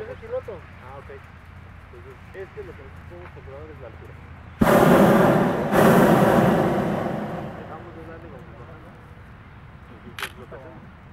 el piloto. Ah, ok. Entonces, este lo que nosotros podemos controlar es la altura. Dejamos de darle y vamos bajando. Entonces, lo que hacemos